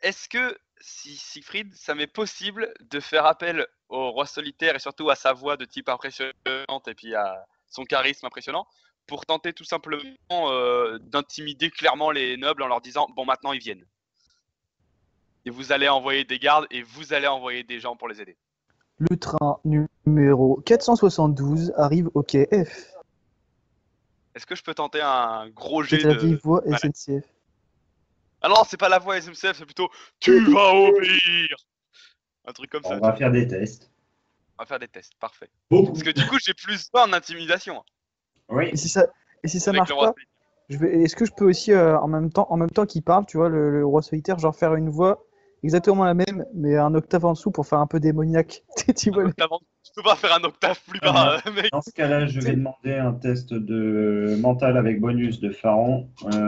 est-ce que, si Siegfried, ça m'est possible de faire appel au roi solitaire et surtout à sa voix de type impressionnante et puis à son charisme impressionnant pour tenter tout simplement d'intimider clairement les nobles en leur disant bon maintenant ils viennent. Et vous allez envoyer des gardes et vous allez envoyer des gens pour les aider. Le train numéro 472 arrive au quai F. Est-ce que je peux tenter un gros jet C'est la de... vieille voix Voilà. SNCF. Ah non, c'est pas la voix SNCF, c'est plutôt tu vas obéir. Un truc comme ça. On va faire des tests. On va faire des tests, parfait. Beaucoup. Parce que du coup, j'ai plus 20 en intimidation. Oui. Et si ça Avec marche le roi pas, solitaire. est-ce que je peux aussi, en même temps qu'il parle, tu vois, le roi solitaire, genre faire une voix exactement la même, mais un octave en dessous pour faire un peu démoniaque. Tu vois, Tu peux pas faire un octave plus bas, mec. Dans ce cas-là, je vais demander un test de mental avec bonus de Pharaon,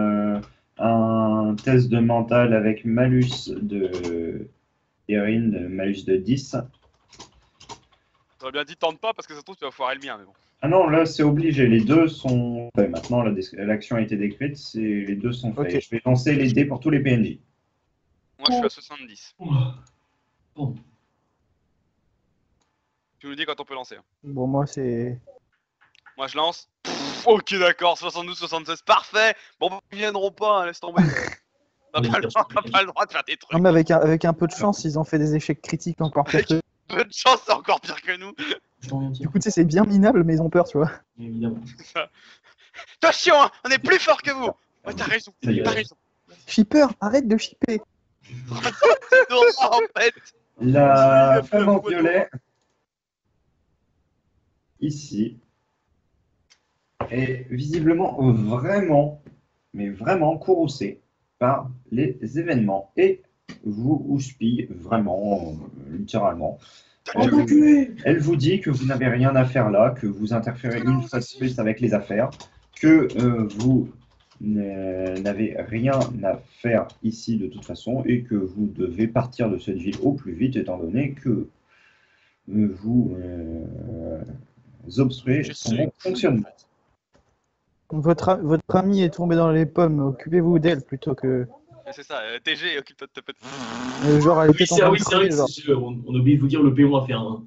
un test de mental avec malus de Erin, malus de 10. J'aurais bien dit tente pas parce que ça se trouve tu vas foirer le mien, mais bon. Ah non, là c'est obligé, les deux sont faits. Maintenant, l'action a été décrite, les deux sont faits. Ok. Je vais lancer les dés pour tous les PNJ. Moi je suis à 70. Bon. Tu nous dis quand on peut lancer. bon, moi, c'est... Moi je lance. Ok d'accord, 72, 76, parfait. Bon, ils viendront pas, hein, laisse tomber. On n'a pas le droit de faire des trucs. Non, mais avec un peu de chance, ils ont fait des échecs critiques encore pire que... Peu de chance, c'est encore pire que nous. Je t'en viens de Du dire. coup, tu sais, c'est bien minable, mais ils ont peur, tu vois. Évidemment. Attention, hein, on est plus fort que vous. Ouais, t'as raison, Ça y est. t'as raison. Shipper, arrête de shipper. C'est Dora, en fait. La femme en violet, ici, est visiblement vraiment, mais vraiment courroucée par les événements et vous houspille vraiment, littéralement. Elle vous dit que vous n'avez rien à faire là, que vous interférez une fois de plus avec les affaires, que vous n'avez rien à faire ici de toute façon et que vous devez partir de cette ville au plus vite étant donné que vous obstruez son bon fonctionnement. Votre ami est tombé dans les pommes, occupez-vous d'elle plutôt que... C'est ça, TG, occupe-toi de ta petite. genre, elle Oui, était c'est en vrai, train de crever, genre. on a oublié de vous dire le péon à faire. Hein.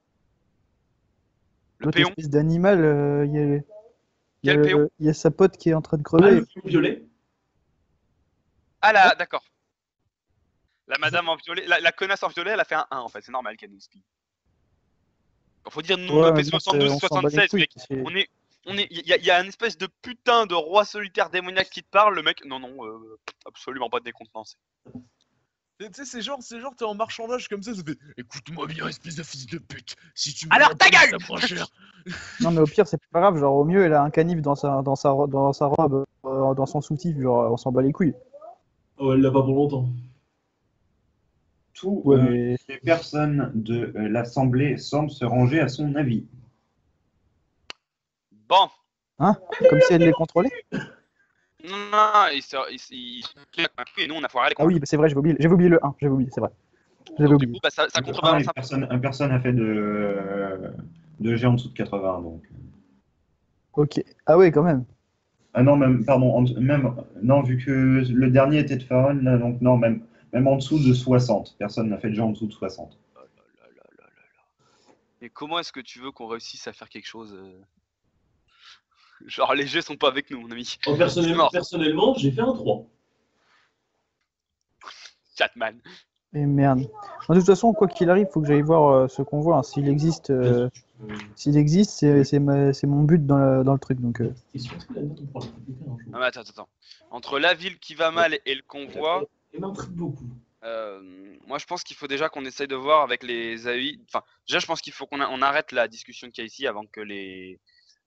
Le L'autre péon. espèce d'animal, Quel péon? il y a sa pote qui est en train de Ah, crever. le péon violet. Ah là, d'accord. La madame en violet, la connasse en violet, elle a fait un 1 en fait, c'est normal qu'elle nous spie. Faut dire, nous on a Ouais, fait mais 72, on s'en bat les 76, couilles, mec. Il y a une espèce de putain de roi solitaire démoniaque qui te parle, le mec, non, absolument pas décontenancé. Tu sais, c'est genre, t'es en marchandage comme ça fait écoute-moi bien, espèce de fils de pute. Si tu me Alors, vends ta pas, gueule ça moins cher. Non, mais au pire, c'est pas grave. Genre, au mieux, elle a un canif dans sa robe, dans son soutif. Genre, on s'en bat les couilles. Oh, elle l'a pas pour longtemps. Toutes Ouais, mais... les personnes de l'Assemblée semblent se ranger à son avis. Bon. Hein? Comme si elle les contrôlait? Non, il et nous on a foiré les Ah oui, bah, c'est vrai, j'avais oublié le 1. J'avais oublié, c'est vrai. J'avais Donc, du oublié. coup, bah, ça contrebalance un peu. Personne n'a fait de jet en dessous de 80. Donc. Ok. Ah ouais, quand même. Ah non, même, pardon, non, vu que le dernier était de Faron, là, donc non, même en dessous de 60. Personne n'a fait de jet en dessous de 60. Oh là là. Mais comment est-ce que tu veux qu'on réussisse à faire quelque chose Genre les jets sont pas avec nous, mon ami. Oh, personnellement, j'ai fait un 3. Chatman. Et merde. De toute façon, quoi qu'il arrive, faut que j'aille voir ce convoi. Hein. S'il existe, c'est mon but dans le truc. Donc, Ah, mais attends. Entre la ville qui va mal et le convoi, Elle m'intrigue beaucoup. moi je pense qu'il faut déjà qu'on essaye de voir avec les AI. Enfin, déjà je pense qu'il faut qu'on arrête la discussion qu'il y a ici avant que les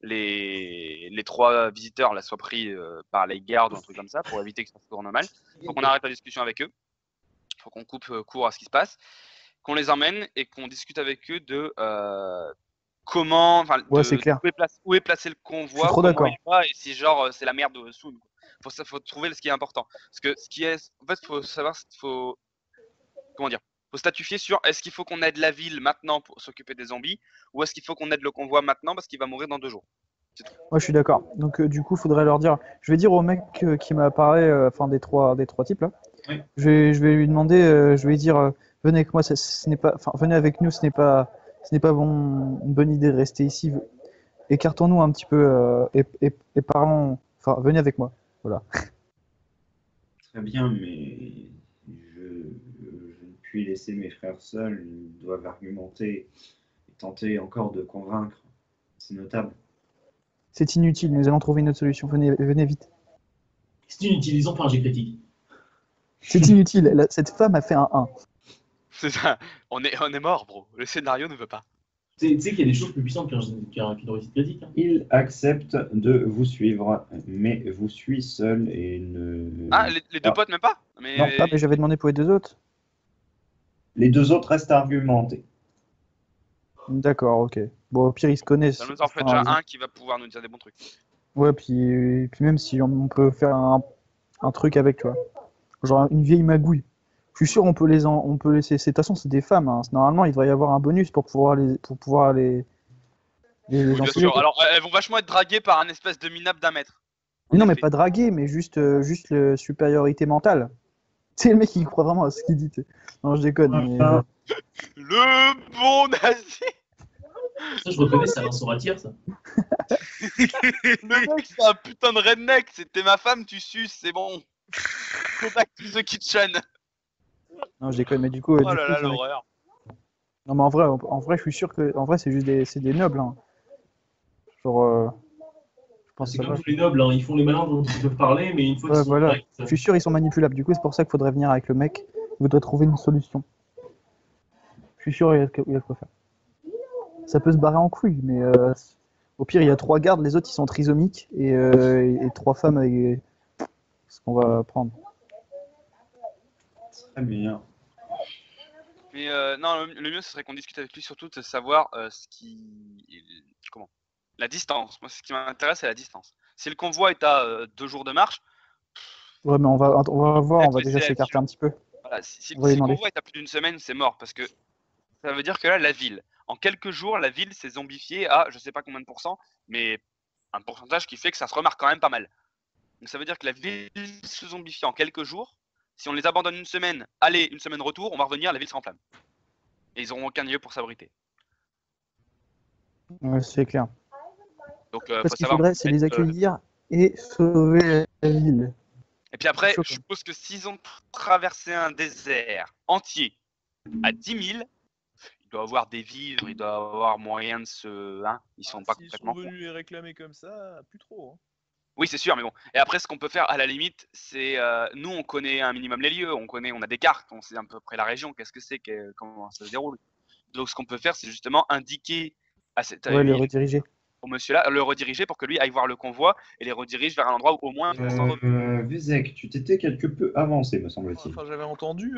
3 visiteurs là soient pris par les gardes ou un truc comme ça pour éviter que ça se tourne mal. Il faut qu'on arrête la discussion avec eux. Il faut qu'on coupe court à ce qui se passe, qu'on les emmène et qu'on discute avec eux de comment, enfin, ouais, c'est clair. où est placé le convoi, Je suis trop comment d'accord. il va et si genre c'est la merde soon. Faut trouver ce qui est important. Parce que ce qui est, en fait, faut savoir, faut statuer sur est-ce qu'il faut qu'on aide la ville maintenant pour s'occuper des zombies ou est-ce qu'il faut qu'on aide le convoi maintenant parce qu'il va mourir dans 2 jours. Moi, je suis d'accord. Donc, du coup, faudrait leur dire. Je vais dire au mec qui m'a parlé, enfin des trois types là. Oui. Je vais lui demander, je vais lui dire, venez avec moi, ce n'est pas, enfin, venez avec nous, ce n'est pas une bonne idée de rester ici. Écartons-nous un petit peu et parlons. Enfin, venez avec moi. Voilà. Très bien, mais je ne puis laisser mes frères seuls. Ils doivent argumenter et tenter encore de convaincre. C'est notable. C'est inutile, nous allons trouver une autre solution. Venez vite. C'est inutile, ils ont pas un jet critique. C'est inutile. Cette femme a fait un 1. C'est ça. On est mort, bro. Le scénario ne veut pas. Tu sais qu'il y a des choses plus puissantes qu'une réussite critique. Hein. Il accepte de vous suivre, mais vous suit seul et ne... Ah, les deux potes, même pas mais... Non, mais j'avais demandé pour les deux autres. Les deux autres restent à argumenter. D'accord, ok. Bon, au pire, ils se connaissent. Ça nous en fait Enfin, déjà un qui va pouvoir nous dire des bons trucs. Ouais, puis même si on peut faire un truc avec, tu vois. Genre une vieille magouille. Je suis sûr on peut laisser. De toute façon, c'est des femmes. Hein. Normalement, il devrait y avoir un bonus pour pouvoir les Oui, bien enfiler, sûr. quoi. Alors, elles vont vachement être draguées par un espèce de minable d'1 mètre. Mais non, mais effet. pas draguer, mais juste la supériorité mentale. C'est le mec qui croit vraiment à ce qu'il dit. T'sais. Non, je déconne. Mais, Enfin, Le bon nazi. Ça, je reconnais, c'est Alain Soratière, ça. Le mec, c'est un putain de redneck. C'était ma femme, tu suces, c'est bon. Go back to the kitchen. non, je déconne. Mais du coup, Oh du là coup, là, c'est vrai. l'horreur. Non, mais en vrai, je suis sûr que, en vrai, c'est des nobles. Hein. Genre, je pense C'est que ça comme va. tous les nobles, hein. Ils font les malins dont ils peuvent parler, mais une fois Ouais, qu'ils sont voilà. directs, Je suis sûr ils sont manipulables. Du coup, c'est pour ça qu'il faudrait venir avec le mec. Il faudrait trouver une solution. Je suis sûr il y a de quoi faire. Ça peut se barrer en couille, mais au pire, il y a 3 gardes, les autres ils sont trisomiques et 3 femmes avec ce qu'on va prendre. très bien. Mais non, le mieux, ce serait qu'on discute avec lui surtout de savoir comment la distance. Moi, ce qui m'intéresse, c'est la distance. Si le convoi est à 2 jours de marche, Ouais, mais on va voir, on va peut-être déjà laisser s'écarter un petit peu. voilà, si On va lui le demander. convoi est à plus d'une semaine, c'est mort. Parce que ça veut dire que là, la ville, en quelques jours, la ville s'est zombifiée à je sais pas combien de pourcents, mais un pourcentage qui fait que ça se remarque quand même pas mal. Donc ça veut dire que la ville se zombifie en quelques jours. Si on les abandonne une semaine, aller, une semaine retour, on va revenir, la ville sera en flamme. Et ils auront aucun lieu pour s'abriter. Ouais, c'est clair. Donc Parce faut qu'il savoir. faudrait, c'est les accueillir et sauver la ville. Et puis après, Chaud, je suppose que s'ils ont traversé un désert entier à 10 000, il doit avoir des vivres, il doit avoir moyen de se. Hein, ils sont pas S'ils sont complètement cons. venus les réclamer comme ça, plus trop. Hein. Oui, c'est sûr, mais bon. Et après, ce qu'on peut faire, à la limite, c'est nous, on connaît un minimum les lieux, on a des cartes, on sait à peu près la région, qu'est-ce que c'est, comment ça se déroule. Donc, ce qu'on peut faire, c'est justement indiquer à cette Ouais, le ville, rediriger. au monsieur-là, le rediriger pour que lui aille voir le convoi et les redirige vers un endroit où au moins il reste en zone. Vézek, tu t'étais quelque peu avancé, me semble-t-il. Enfin, j'avais entendu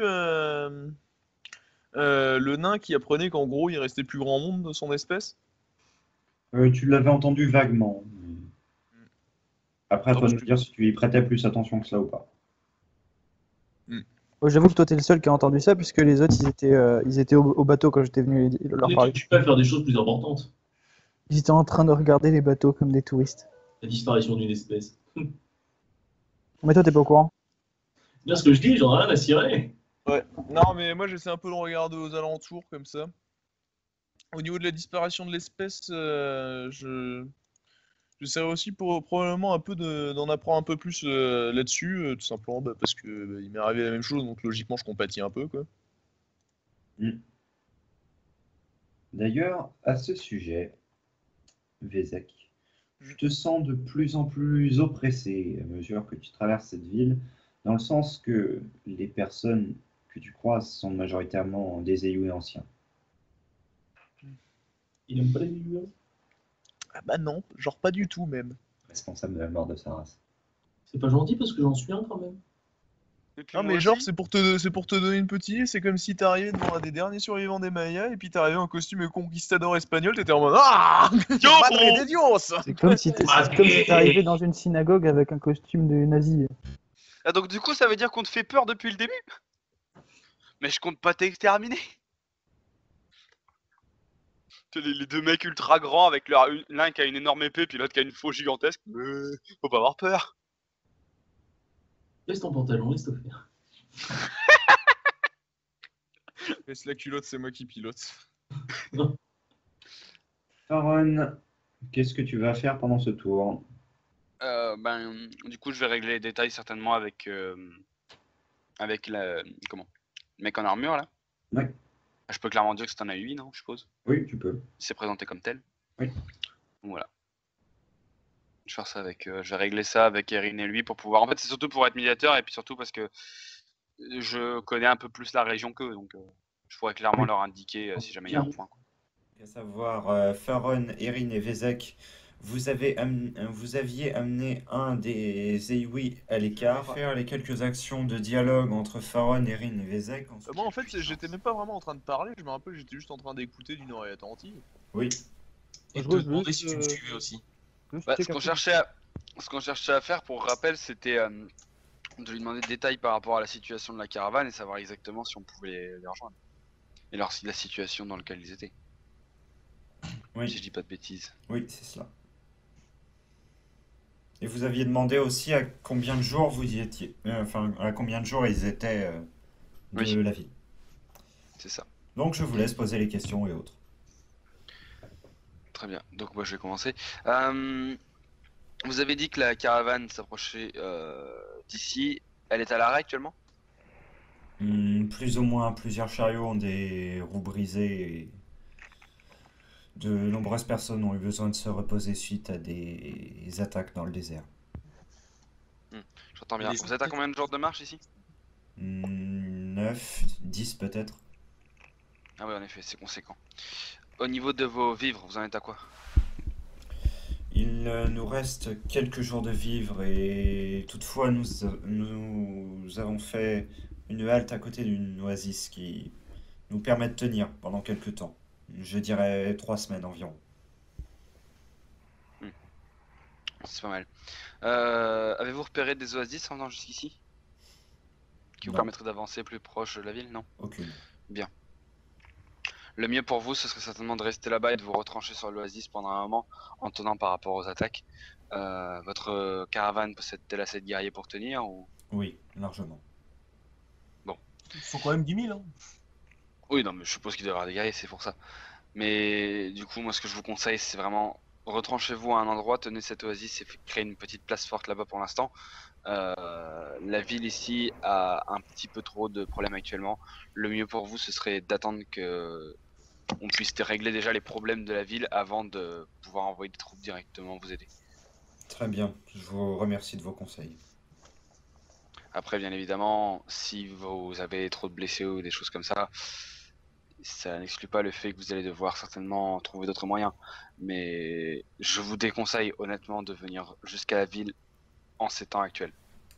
le nain qui apprenait qu'en gros, il restait plus grand monde de son espèce. Tu l'avais entendu vaguement. Après, à Non, toi de parce me que- dire si tu y prêtais plus attention que ça ou pas. Ouais, j'avoue que toi, t'es le seul qui a entendu ça, puisque les autres, ils étaient au bateau quand j'étais venu leur parler. Tu peux faire des choses plus importantes. Ils étaient en train de regarder les bateaux comme des touristes. La disparition d'une espèce. Mais toi, t'es pas au courant. Bien ce que je dis, j'en ai rien à cirer. Non, mais moi, j'essaie un peu de regarder aux alentours comme ça. Au niveau de la disparition de l'espèce, j'essaierai aussi probablement un peu d'en apprendre un peu plus là-dessus, tout simplement parce que il m'est arrivé la même chose, donc logiquement, je compatis un peu, quoi. D'ailleurs, à ce sujet, Vézek, tu te sens de plus en plus oppressé à mesure que tu traverses cette ville, dans le sens que les personnes que tu croises sont majoritairement des aïeux anciens. Il aime pas les vieux. Ah bah non, genre pas du tout même. Responsable de la mort de sa race. C'est pas gentil parce que j'en suis un quand même. Et puis Non moi mais genre aussi, c'est pour te donner une petite idée, c'est comme si t'arrivais devant un des derniers survivants des Mayas et puis t'arrivais en costume conquistador espagnol, t'étais en mode ah Yo, Madre bro de Dios. C'est comme si t'arrivais dans une synagogue avec un costume de nazi. Ah, donc du coup, ça veut dire qu'on te fait peur depuis le début. Mais je compte pas t'exterminer. Les deux mecs ultra grands avec l'un qui a une énorme épée puis l'autre qui a une faux gigantesque. Faut pas avoir peur. Laisse ton pantalon, laisse-toi faire. Laisse la culotte, c'est moi qui pilote. Faron, qu'est-ce que tu vas faire pendant ce tour? Du coup, je vais régler les détails certainement avec le mec en armure là. Ouais. Je peux clairement dire que c'est un AI, non, je suppose. Oui, tu peux. Il s'est présenté comme tel. Oui. Voilà. Je vais faire ça avec, je vais régler ça avec Erin et lui pour pouvoir. En fait, c'est surtout pour être médiateur et puis surtout parce que je connais un peu plus la région qu'eux, donc je pourrais clairement leur indiquer si jamais il y a un point. À savoir, Faron, Erin et Vezek, vous aviez amené un des Eiwi à l'écart. Faire les quelques actions de dialogue entre Faron, Erin et Vezek. Moi, en fait, j'étais même pas vraiment en train de parler. Je me rappelle, j'étais juste en train d'écouter d'une oreille attentive. Oui. Et Je te veux demander juste, si tu me suivais aussi. Ce qu'on cherchait à faire, pour rappel, c'était de lui demander des détails par rapport à la situation de la caravane et savoir exactement si on pouvait les rejoindre. Et la situation dans laquelle ils étaient. Oui. Si je dis pas de bêtises. Oui, c'est cela. Et vous aviez demandé aussi à combien de jours vous y étiez. Enfin, à combien de jours ils étaient de Oui. la ville. C'est ça. Donc je vous laisse poser les questions et autres. Très bien. Donc moi je vais commencer. Vous avez dit que la caravane s'approchait d'ici. Elle est à l'arrêt actuellement? Plus ou moins, plusieurs chariots ont des roues brisées et de nombreuses personnes ont eu besoin de se reposer suite à des attaques dans le désert. J'entends bien. Vous êtes à combien de jours de marche ici? 9, 10 peut-être. Ah oui, en effet, c'est conséquent. Au niveau de vos vivres, vous en êtes à quoi? Il nous reste quelques jours de vivre et toutefois nous avons fait une halte à côté d'une oasis qui nous permet de tenir pendant quelques temps. Je dirais 3 semaines environ. C'est pas mal. Avez-vous repéré des oasis en venant jusqu'ici? Qui vous Non. permettraient d'avancer plus proche de la ville? Non? Aucune. Bien. Le mieux pour vous, ce serait certainement de rester là-bas et de vous retrancher sur l'oasis pendant un moment en tenant par rapport aux attaques. Votre caravane possède-t-elle assez de guerriers pour tenir ou... Oui, largement. Il faut quand même 10 000. Hein. Oui, non, mais je suppose qu'il doit y avoir des guerriers, c'est pour ça. Mais du coup, moi, ce que je vous conseille, c'est vraiment retranchez-vous à un endroit, tenez cette oasis et créez une petite place forte là-bas pour l'instant. La ville ici a un petit peu trop de problèmes actuellement. Le mieux pour vous, ce serait d'attendre que on puisse régler déjà les problèmes de la ville avant de pouvoir envoyer des troupes directement vous aider. Très bien, je vous remercie de vos conseils. Après, bien évidemment, si vous avez trop de blessés ou des choses comme ça n'exclut pas le fait que vous allez devoir certainement trouver d'autres moyens. Mais je vous déconseille honnêtement de venir jusqu'à la ville en ces temps actuels.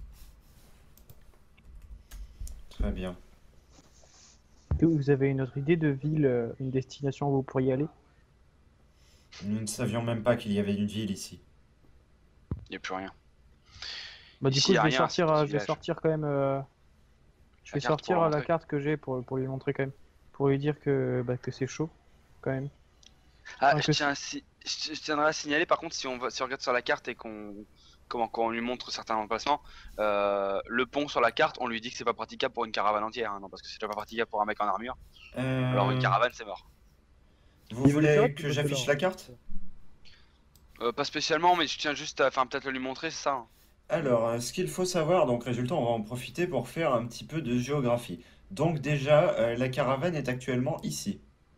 Très bien. Vous avez une autre idée de ville, une destination où vous pourriez aller? Nous ne savions même pas qu'il y avait une ville ici. Il n'y a plus rien. Bah, du Ici, coup, y a je vais rien, sortir, c'est un je vais village. sortir quand même. Je vais La carte sortir pour la montrer. carte que j'ai pour lui montrer quand même. Pour lui dire que c'est chaud, quand même. Ah, que je tiendrai à signaler par contre si on regarde sur la carte et qu'on lui montre certains emplacements, le pont sur la carte, on lui dit que c'est pas praticable pour une caravane entière, hein, non, parce que c'est déjà pas praticable pour un mec en armure. Alors une caravane c'est mort. Vous Il voulait voulez faire que parce j'affiche là, la carte? Pas spécialement, mais je tiens juste à, enfin peut-être le lui montrer, c'est ça. Hein. Alors, ce qu'il faut savoir, donc résultat, on va en profiter pour faire un petit peu de géographie. Donc déjà, la caravane est actuellement ici.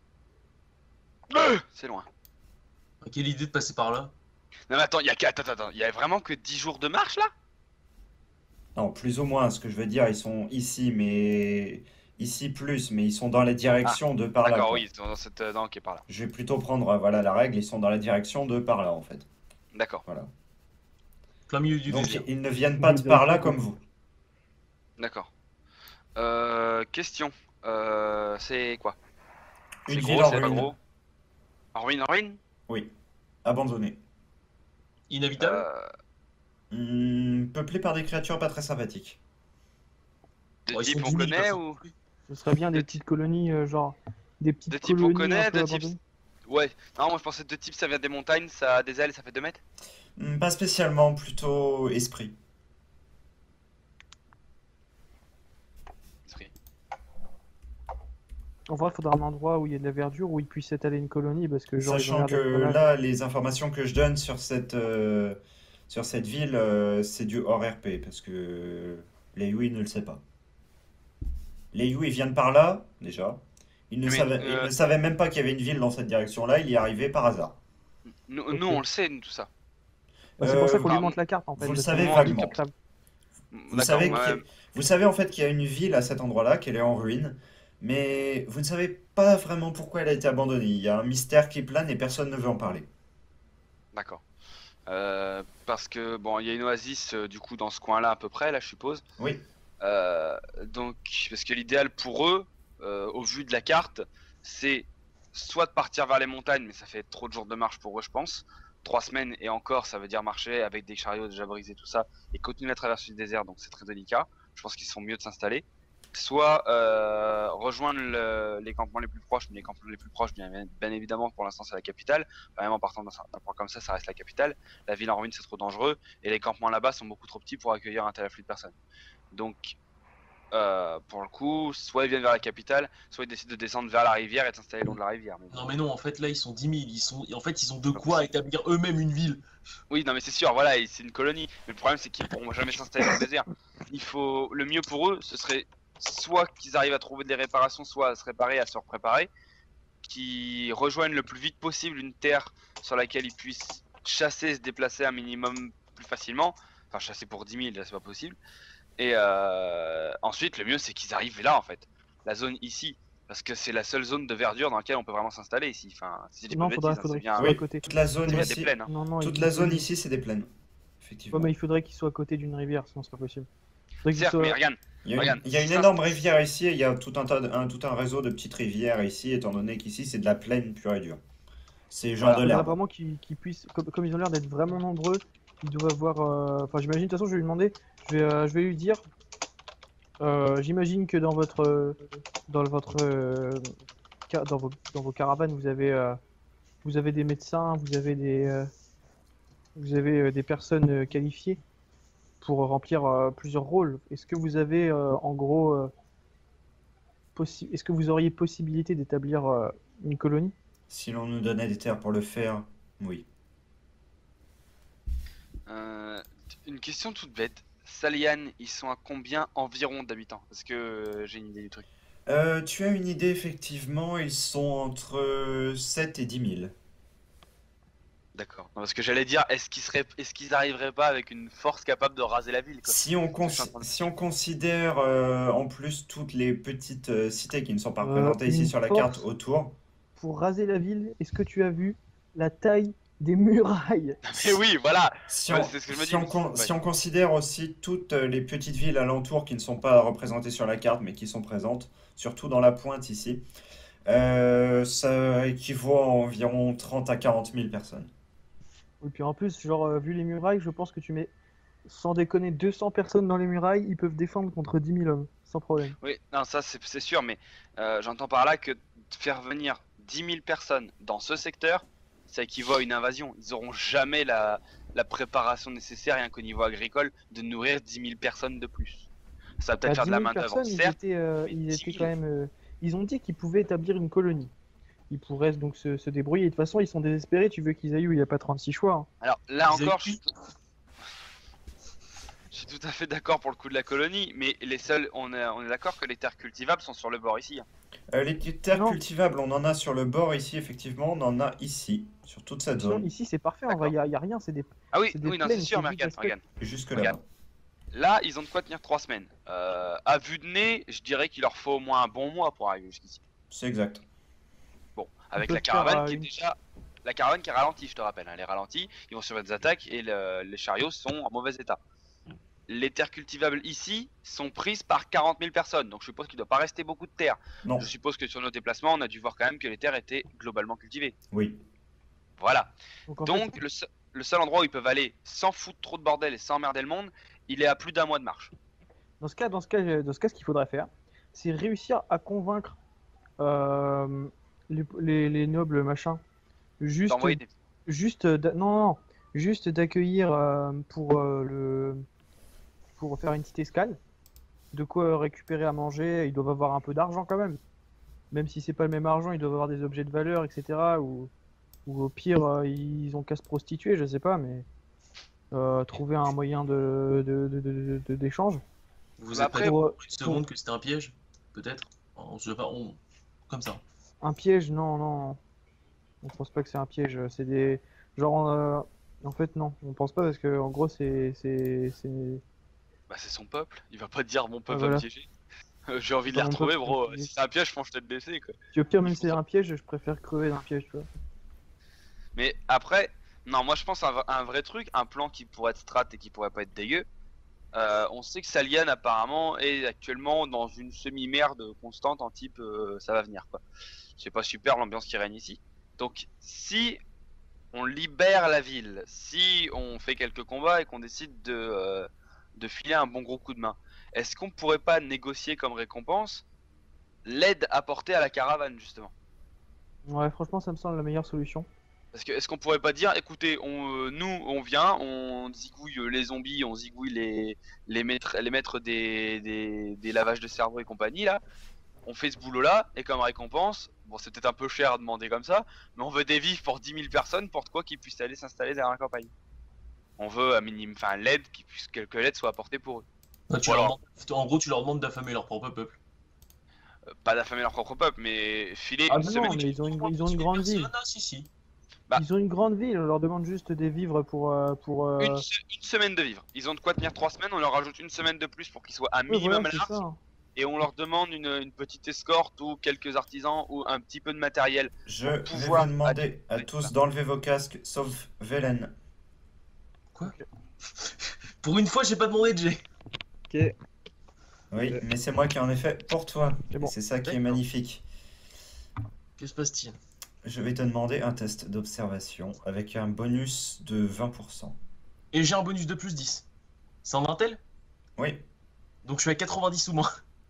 C'est loin. Quelle idée de passer par là? Non mais attends, il y a vraiment que 10 jours de marche là? Non, plus ou moins, ce que je veux dire, ils sont ici, mais... Ici plus, mais ils sont dans la direction de par là, D'accord, quoi. oui, dans cette... non, ok, par là. Je vais plutôt prendre, voilà, la règle, ils sont dans la direction de par là, en fait. D'accord, Voilà. Plein milieu du Donc, désert. ils ne viennent pas de par là comme vous. d'accord. Question. C'est quoi? Une C'est ville gros, en c'est pas ruine. gros? En ruine, en ruine? Oui. Abandonnée. Inhabitable? Peuplée par des créatures pas très sympathiques. De Bon, ils type sont on 10 000 connaît personnes. ou... Ce serait bien des petites colonies, genre des De petites type on colonies connaît, un peu de type... abandonnées. Ouais, non, moi je pensais de type ça vient des montagnes, ça a des ailes, ça fait 2 mètres. Pas spécialement, plutôt esprit. En vrai, il faudra un endroit où il y a de la verdure, où il puisse étaler une colonie, parce que genre, ils ont Sachant l'air que d'être là. là, les informations que je donne sur cette ville, c'est du hors RP, parce que Lei Yu, il ne le sait pas. Lei Yu, il vient de par là, déjà. Mais Il ne savait même pas qu'il y avait une ville dans cette direction-là, il y est arrivé par hasard. Ok. nous, on le sait, nous, tout ça. Bah, c'est pour ça Euh, qu'on lui Enfin, montre la carte, en fait, vous le parce que savez moi, en c'est tout cas. vaguement. captable. Vous D'accord, savez moi, vous savez en fait qu'il y a une ville à cet endroit-là, qu'elle est en ruine, mais vous ne savez pas vraiment pourquoi elle a été abandonnée. Il y a un mystère qui plane et personne ne veut en parler. d'accord. Parce que, bon, il y a une oasis, du coup, dans ce coin-là, à peu près, là, je suppose. Oui, Donc, parce que l'idéal pour eux, au vu de la carte, c'est soit de partir vers les montagnes, mais ça fait trop de jours de marche pour eux, je pense. 3 semaines et encore, ça veut dire marcher avec des chariots déjà brisés, tout ça, et continuer la traversée du désert, donc c'est très délicat. Je pense qu'ils sont mieux de s'installer. Soit rejoindre les campements les plus proches, mais les campements les plus proches, bien évidemment, pour l'instant, c'est la capitale. Même en partant d'un point comme ça reste la capitale. La ville en ruine, c'est trop dangereux, et les campements là-bas sont beaucoup trop petits pour accueillir un tel afflux de personnes. Donc, pour le coup, soit ils viennent vers la capitale, soit ils décident de descendre vers la rivière et de s'installer le long de la rivière. Mais Non, mais non, en fait, là, ils sont 10 000. En fait, ils ont de pas quoi possible. établir eux-mêmes une ville. Oui, non, mais c'est sûr, voilà, et c'est une colonie. Mais le problème, c'est qu'ils pourront jamais s'installer dans le désert. Le mieux pour eux, ce serait soit qu'ils arrivent à trouver des réparations, soit à se réparer, à se repréparer, qu'ils rejoignent le plus vite possible une terre sur laquelle ils puissent chasser et se déplacer un minimum plus facilement. Enfin, chasser pour 10 000, là, c'est pas possible. Et ensuite, le mieux, c'est qu'ils arrivent là, en fait. La zone ici. Parce que c'est la seule zone de verdure dans laquelle on peut vraiment s'installer ici. Enfin, si je dis pas Non, de bêtises, hein, c'est faudrait qu'il bien. soit à oui, côté. toute la zone Il y a des ici, plaines. Hein. Non, non, toute il la faut zone lui- ici, c'est des plaines, Ouais, effectivement. mais il faudrait qu'il soit à côté d'une rivière, sinon c'est pas possible. Faudrait qu'il Certes, soit... mais regarde, regarde. Il y a une si ça- énorme rivière ici et il y a tout tout un réseau de petites rivières ici, étant donné qu'ici c'est de la plaine pure et dure. C'est genre Voilà. de Il faudrait l'herbe. vraiment qu'ils puissent, comme ils ont l'air d'être vraiment nombreux, ils doivent avoir... Enfin, j'imagine, de toute façon, je vais lui demander, je vais lui dire, j'imagine que dans votre, dans vos caravanes, vous avez des médecins, vous avez des personnes qualifiées pour remplir plusieurs rôles. Est-ce que vous avez, en gros, est-ce que vous auriez possibilité d'établir une colonie? Si l'on nous donnait des terres pour le faire, oui. Euh, une question toute bête. Salian, ils sont à combien environ d'habitants? Parce que j'ai une idée du truc. Tu as une idée, effectivement, ils sont entre 7 et 10 000. D'accord. Non, parce que j'allais dire, est-ce qu'ils arriveraient pas avec une force capable de raser la ville, quoi? Si on considère en plus toutes les petites cités qui ne sont pas représentées ici Une sur la carte force autour, pour raser la ville, est-ce que tu as vu la taille des murailles? Mais oui, voilà. si Ouais, on, c'est ce que je me si dis. on, si on considère aussi toutes les petites villes alentours qui ne sont pas représentées sur la carte mais qui sont présentes, surtout dans la pointe ici, ça équivaut à environ 30 à 40 000 personnes. Et puis en plus, genre, vu les murailles, je pense que tu mets, sans déconner, 200 personnes dans les murailles, ils peuvent défendre contre 10 000 hommes, sans problème. Oui, non, ça c'est sûr, mais j'entends par là que faire venir 10 000 personnes dans ce secteur, ça équivaut à une invasion. Ils auront jamais la préparation nécessaire, rien qu'au niveau agricole, de nourrir 10 000 personnes de plus. Ça va peut-être À faire 10 de la 000 main-d'œuvre, personnes, certes, mais ils 10 étaient 000. quand même. Ils ont dit qu'ils pouvaient établir une colonie. Ils pourraient donc se débrouiller. De toute façon, ils sont désespérés. Tu veux qu'ils aillent où il n'y a pas 36 choix. Hein. Alors là Ils encore, avaient- je suis tout à fait d'accord pour le coup de la colonie, mais les seuls, on est d'accord que les terres cultivables sont sur le bord ici. Hein. Les terres Non. cultivables, on en a sur le bord ici, effectivement, on en a ici, sur toute cette Sinon, zone, ici, c'est parfait. En vrai, il n'y a rien. C'est des. Ah oui, C'est des oui, non, plaines, c'est sûr, c'est mais juste regarde, des regarde. jusque Regarde. là-bas. Là, ils ont de quoi tenir 3 semaines. À vue de nez, je dirais qu'il leur faut au moins un bon mois pour arriver jusqu'ici. C'est exact. Bon, avec peuvent la caravane faire, qui est une- déjà. La caravane qui est ralentie, je te rappelle. Hein, elle est ralentie, ils vont subir des attaques et les chariots sont en mauvais état. Les terres cultivables ici sont prises par 40 000 personnes, donc je suppose qu'il ne doit pas rester beaucoup de terres. Non, Je suppose que sur nos déplacements, on a dû voir quand même que les terres étaient globalement cultivées. oui. Voilà. Donc, en Donc fait, le seul endroit où ils peuvent aller sans foutre trop de bordel et sans emmerder le monde, il est à plus d'un mois de marche. dans ce cas, ce qu'il faudrait faire, c'est réussir à convaincre les nobles machin, juste, D'envoyer des... non, juste d'accueillir pour faire une petite escale, de quoi récupérer à manger. Ils doivent avoir un peu d'argent quand même. même si c'est pas le même argent, ils doivent avoir des objets de valeur, etc. Ou au pire, ils ont qu'à se prostituer, je sais pas, mais trouver un moyen d'échange. Vous Bah êtes après, prêts Pour, pour une seconde que c'était un piège? Peut-être? On se pas, comme ça. un piège, non, non. On pense pas que c'est un piège. C'est des. Genre. En fait, non. On pense pas parce que, en gros, bah, c'est son peuple. Il va pas te dire mon Ouais, peuple va me voilà. piéger. J'ai envie de Pas les mon retrouver, peuple qui va me bro. piéger. Si c'est un piège, je pense tête baissée, quoi. Puis au pire, Ils même si font c'est ça. un piège, je préfère crever d'un piège, tu vois. Mais après, non, moi je pense à un vrai truc, un plan qui pourrait être strat et qui pourrait pas être dégueu. On sait que Salian apparemment est actuellement dans une semi-merde constante en type ça va venir quoi. C'est pas super l'ambiance qui règne ici. Donc si on libère la ville, si on fait quelques combats et qu'on décide de filer un bon gros coup de main, est-ce qu'on pourrait pas négocier comme récompense l'aide apportée à la caravane justement? Ouais, franchement, ça me semble la meilleure solution. Parce que est-ce qu'on pourrait pas dire, écoutez, nous on vient, on zigouille les zombies, on zigouille les maîtres des lavages de cerveau et compagnie là, on fait ce boulot là, et comme récompense, bon c'est peut-être un peu cher à demander comme ça, mais on veut des vifs pour 10 000 personnes pour quoi qu'ils puissent aller s'installer derrière la campagne. On veut un minimum, enfin l'aide, que l'aide soit apportée pour eux. Ouais, tu Ou leur alors, en gros, tu leur demandes d'affamer leur propre peuple. pas d'affamer leur propre peuple, mais filer Ah une non, semaine. mais ils ont une grande ville. Ah, si, si. Bah. Ils ont une grande ville, on leur demande juste des vivres Une semaine de vivre. Ils ont de quoi tenir 3 semaines, on leur rajoute une semaine de plus pour qu'ils soient un Ouais, minimum voilà, c'est large. ça. Et on leur demande une petite escorte ou quelques artisans ou un petit peu de matériel. Je pour vais pouvoir vous demander à attirer tous ça. d'enlever vos casques, sauf Velen. Pour une fois, j'ai pas demandé de G. Ok. Oui, Ok. mais c'est moi qui en ai fait pour toi. C'est Et bon. c'est ça qui est D'accord. magnifique. Que se passe-t-il? Je vais te demander un test d'observation avec un bonus de 20%. Et j'ai un bonus de plus 10. C'est en intel? Oui, Donc je suis à 90 ou moins.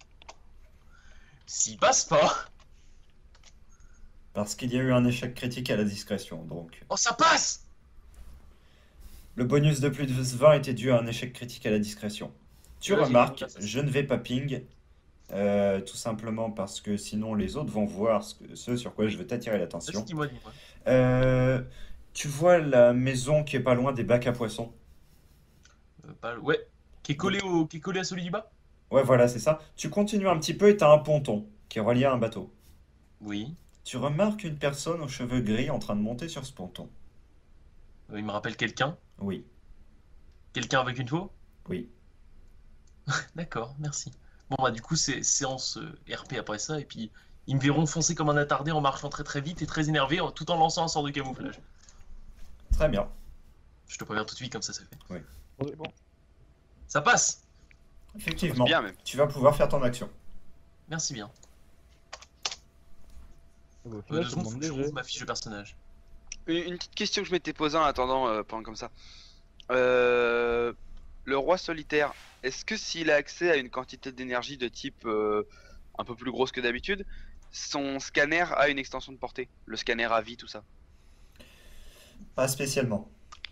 S'il passe pas. parce qu'il y a eu un échec critique à la discrétion, donc. Oh, ça passe! Le bonus de plus de 20 était dû à un échec critique à la discrétion. Tu Vas-y, remarques, on passe à ça. je ne vais pas ping, tout simplement parce que sinon les autres vont voir ce sur quoi je veux t'attirer l'attention. Vas-y, dis-moi, dis-moi. Tu vois la maison qui est pas loin des bacs à poissons? Ouais. Qui est collé à celui du bas? Ouais, voilà, c'est ça. Tu continues un petit peu et t'as un ponton qui est relié à un bateau. Oui. Tu remarques une personne aux cheveux gris en train de monter sur ce ponton. Il me rappelle quelqu'un. Oui, Quelqu'un avec une faux? oui. D'accord, merci. Bon, bah, du coup, c'est séance RP après ça. Et puis, ils me verront foncer comme un attardé en marchant très très vite et très énervé tout en lançant un sort de camouflage. Très bien. Je te préviens tout de suite, comme ça, c'est fait. C'est bon. Ça passe! Effectivement, bien même. tu vas pouvoir faire ton action. Merci bien. Au Deux final, ça secondes, faut demande que je des rouvre jets. ma fiche de personnage. Une petite question que je m'étais posée en attendant, pendant comme ça. Le roi solitaire, est-ce que s'il a accès à une quantité d'énergie de type un peu plus grosse que d'habitude, son scanner a une extension de portée? Le scanner à vie, tout ça? Pas spécialement.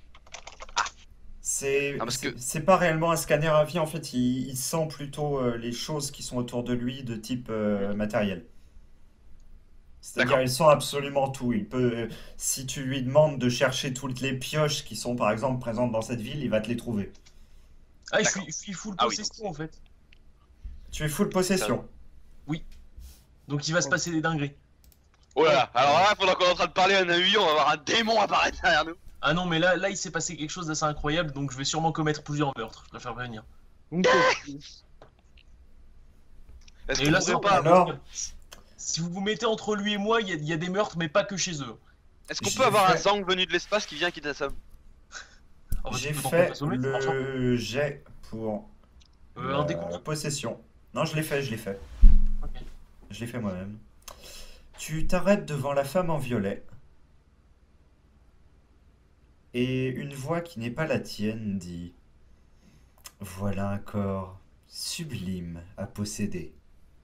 C'est Ah, parce que- c'est pas réellement un scanner à vie, en fait, il sent plutôt les choses qui sont autour de lui de type matériel. C'est-à-dire, D'accord. il sent absolument tout. Il peut, si tu lui demandes de chercher toutes les pioches qui sont par exemple présentes dans cette ville, il va te les trouver. Ah, je D'accord. suis full Ah oui, possession en fait. Tu es full possession. Donc il va se passer des dingueries. Oh là là, alors là, pendant qu'on est en train de parler à un UI, on va avoir un démon apparaître derrière nous. Ah non, mais là il s'est passé quelque chose d'assez incroyable, donc je vais sûrement commettre plusieurs meurtres. Je préfère prévenir. Donc, Est-ce Et qu'on là, pourrait c'est pas, Alors, Si vous vous mettez entre lui et moi, il y a des meurtres, mais pas que chez eux. est-ce qu'on J'ai peut avoir un fait- Zang venu de l'espace qui vient qui t'assomme? Ah, bah, j'ai tu peux t'en fait assommer, ça marche un peu. le jet pour Un la décompte. possession. Non, je l'ai fait, je l'ai fait. Ok. Je l'ai fait moi-même. Tu t'arrêtes devant la femme en violet. Et une voix qui n'est pas la tienne dit: Voilà un corps sublime à posséder.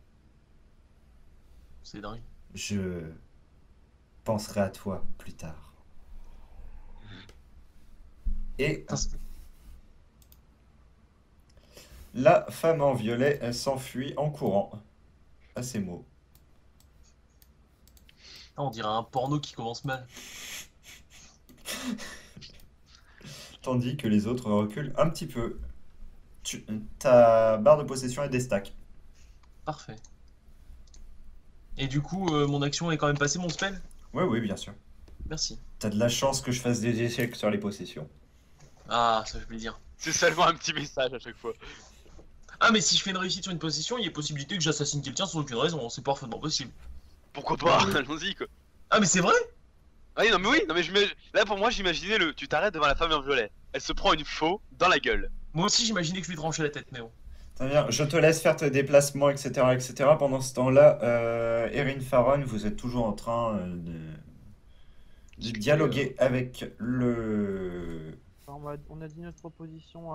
C'est dingue. Je penserai à toi plus tard. Et Putain, c'est- la femme en violet, elle s'enfuit en courant à ces mots. Ah, on dirait un porno qui commence mal. Tandis que les autres reculent un petit peu. Ta barre de possession est des stacks. Parfait. Et du coup, mon action est quand même passée, mon spell? Oui, oui, bien sûr. Merci. T'as de la chance que je fasse des échecs sur les possessions. Ah, ça fait plaisir. C'est seulement un petit message à chaque fois. Ah, mais si je fais une réussite sur une possession, il y a possibilité que j'assassine quelqu'un sans aucune raison, c'est parfaitement possible. Pourquoi pas? Allons-y quoi. Ah, mais c'est vrai? Ah oui, non mais là pour moi j'imaginais tu t'arrêtes devant la femme en violet. Elle se prend une faux dans la gueule. Moi aussi, j'imaginais que je lui tranchais la tête, mais bon. Très bien, je te laisse faire tes déplacements, etc. etc. Pendant ce temps-là, Erin Farron, vous êtes toujours en train de dialoguer avec le... On a dit notre proposition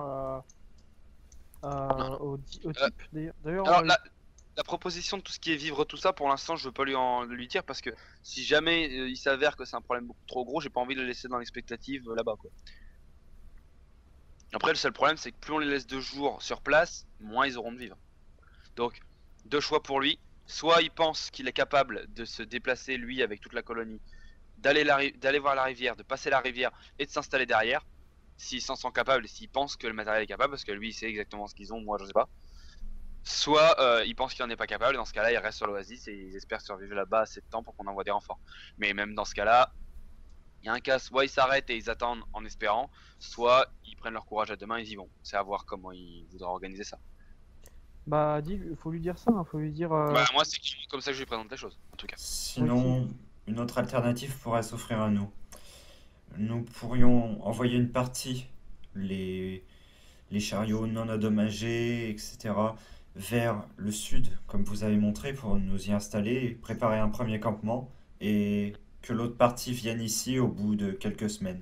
au type d'ailleurs. Alors la proposition de tout ce qui est vivre tout ça, pour l'instant je veux pas lui dire parce que si jamais il s'avère que c'est un problème beaucoup trop gros, j'ai pas envie de le laisser dans l'expectative là-bas quoi. Après le seul problème c'est que plus on les laisse 2 jours sur place, moins ils auront de vivre. Donc 2 choix pour lui, soit il pense qu'il est capable de se déplacer lui avec toute la colonie, d'aller voir la rivière, de passer la rivière et de s'installer derrière, s'il s'en sent capable et s'il pense que le matériel est capable, parce que lui il sait exactement ce qu'ils ont, moi je sais pas. Soit il pense qu'il en est pas capable, et dans ce cas-là il reste sur l'oasis et ils espèrent survivre là-bas assez de temps pour qu'on envoie des renforts. Mais même dans ce cas-là, il y a un cas, soit ils s'arrêtent et ils attendent en espérant, soit ils prennent leur courage à deux mains et ils y vont. C'est à voir comment ils voudraient organiser ça. Bah, faut lui dire ça, hein, faut lui dire. Bah, moi c'est comme ça que je lui présente les choses, en tout cas. Sinon, une autre alternative pourrait s'offrir à nous. Nous pourrions envoyer une partie, les chariots non endommagés, etc., vers le sud, comme vous avez montré, pour nous y installer, préparer un premier campement, et que l'autre partie vienne ici au bout de quelques semaines.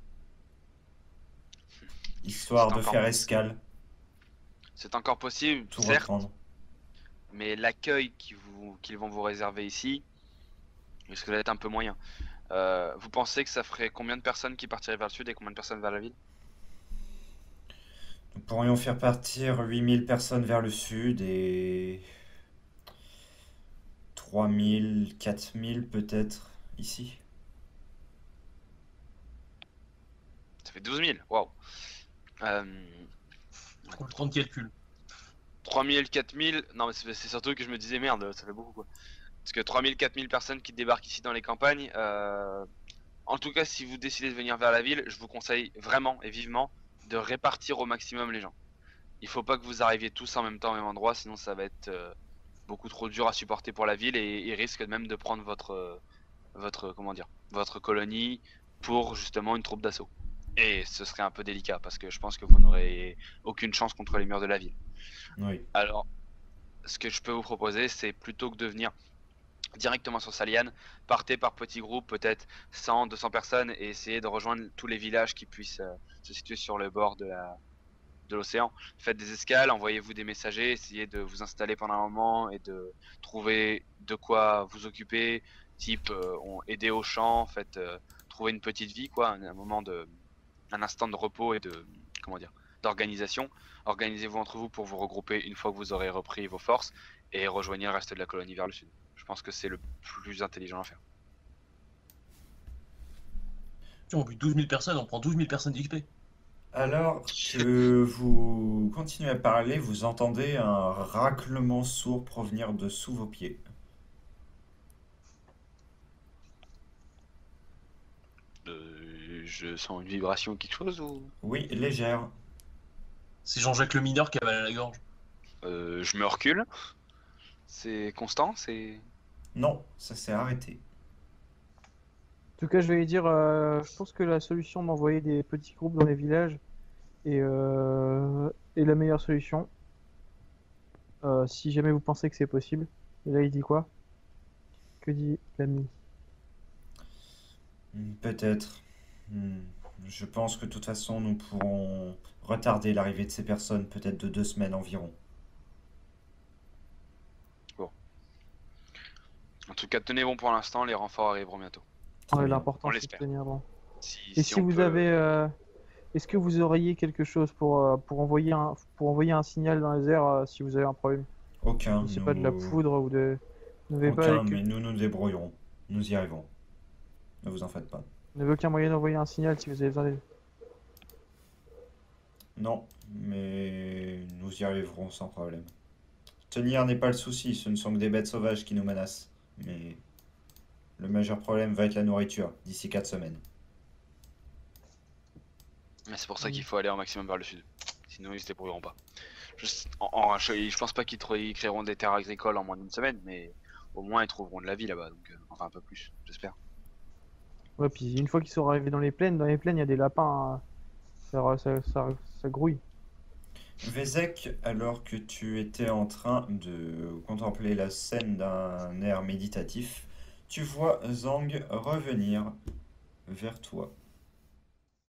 Histoire de faire escale, C'est encore possible, tout certes, reprendre. mais l'accueil qu'ils vont vous réserver ici risque d'être un peu moyen. Vous pensez que ça ferait combien de personnes qui partiraient vers le sud et combien de personnes vers la ville? Nous pourrions faire partir 8000 personnes vers le sud et 3000, 4000 peut-être ici. Ça fait 12 000, waouh. Trop le temps de calcul. 3000, 4000, non mais c'est surtout que je me disais merde, ça fait beaucoup quoi. Parce que 3000, 4000 personnes qui débarquent ici dans les campagnes, en tout cas si vous décidez de venir vers la ville, je vous conseille vraiment et vivement de répartir au maximum les gens. Il faut pas que vous arriviez tous en même temps au même endroit, sinon ça va être beaucoup trop dur à supporter pour la ville et il risque même de prendre votre colonie pour justement une troupe d'assaut. Et ce serait un peu délicat parce que je pense que vous n'aurez aucune chance contre les murs de la ville. Oui. Alors, ce que je peux vous proposer, c'est plutôt que de venir directement sur Salian, partez par petits groupes, peut-être 100, 200 personnes, et essayez de rejoindre tous les villages qui puissent se situer sur le bord de l'océan. Faites des escales, envoyez-vous des messagers, essayez de vous installer pendant un moment et de trouver de quoi vous occuper, type aider au champ, trouver une petite vie, quoi, un instant de repos et d'organisation. Organisez-vous entre vous pour vous regrouper une fois que vous aurez repris vos forces et rejoignez le reste de la colonie vers le sud. Je pense que c'est le plus intelligent à faire. Si on bute 12 000 personnes, on prend 12 000 personnes d'XP. Alors que vous continuez à parler, vous entendez un raclement sourd provenir de sous vos pieds. Je sens une vibration ou quelque chose ou... Oui, légère. C'est Jean-Jacques le mineur qui a mal à la gorge. Je me recule. C'est constant, c'est... Non, ça s'est arrêté. En tout cas, je vais lui dire, je pense que la solution d'envoyer des petits groupes dans les villages est la meilleure solution. Si jamais vous pensez que c'est possible. Et là, il dit quoi? Que dit l'ami? Peut-être. Je pense que de toute façon, nous pourrons retarder l'arrivée de ces personnes, peut-être de 2 semaines environ. En tout cas, tenez bon pour l'instant, les renforts arriveront bientôt. Très Ouais, bien. l'important On c'est de l'espère. tenir bon. Si Et si on vous peut- avez, est-ce que vous auriez quelque chose pour envoyer un signal dans les airs si vous avez un problème? Aucun. Je sais pas, de la poudre ou de. Vous n'avez pas Aucun, avec- mais nous nous débrouillerons. Nous y arriverons. Ne vous en faites pas. Vous n'avez aucun moyen d'envoyer un signal si vous avez besoin d'aide. Non, mais nous y arriverons sans problème. Tenir n'est pas le souci, ce ne sont que des bêtes sauvages qui nous menacent. Mais le majeur problème va être la nourriture, d'ici 4 semaines. Mais c'est pour ça qu'il faut aller au maximum vers le sud. Sinon ils se débrouilleront pas. Je pense pas qu'ils créeront des terres agricoles en moins d'une semaine, mais au moins ils trouveront de la vie là-bas, donc enfin un peu plus, j'espère. Ouais, puis une fois qu'ils seront arrivés dans les plaines, il y a des lapins. Ça grouille. Vézek, alors que tu étais en train de contempler la scène d'un air méditatif, tu vois Zhang revenir vers toi.